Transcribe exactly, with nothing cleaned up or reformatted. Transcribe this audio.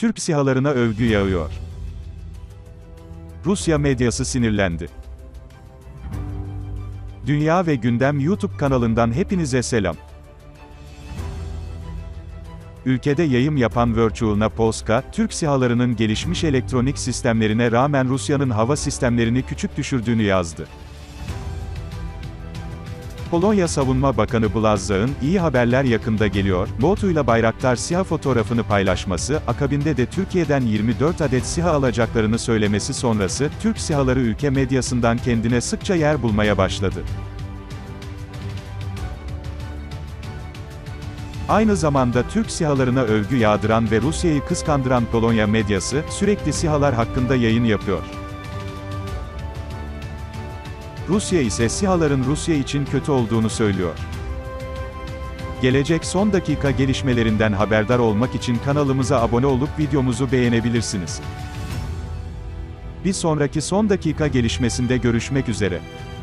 Türk SİHA'larına övgü yağıyor. Rusya medyası sinirlendi. Dünya ve Gündem YouTube kanalından hepinize selam. Ülkede yayım yapan Virtualna Polska, Türk SİHA'larının gelişmiş elektronik sistemlerine rağmen Rusya'nın hava sistemlerini küçük düşürdüğünü yazdı. Polonya Savunma Bakanı Błaszczak'ın, iyi haberler yakında geliyor, mottoyla Bayraktar SİHA fotoğrafını paylaşması, akabinde de Türkiye'den yirmi dört adet SİHA alacaklarını söylemesi sonrası, Türk SİHA'ları ülke medyasından kendine sıkça yer bulmaya başladı. Aynı zamanda Türk SİHA'larına övgü yağdıran ve Rusya'yı kıskandıran Polonya medyası, sürekli SİHA'lar hakkında yayın yapıyor. Rusya ise SİHA'ların Rusya için kötü olduğunu söylüyor. Gelecek son dakika gelişmelerinden haberdar olmak için kanalımıza abone olup videomuzu beğenebilirsiniz. Bir sonraki son dakika gelişmesinde görüşmek üzere.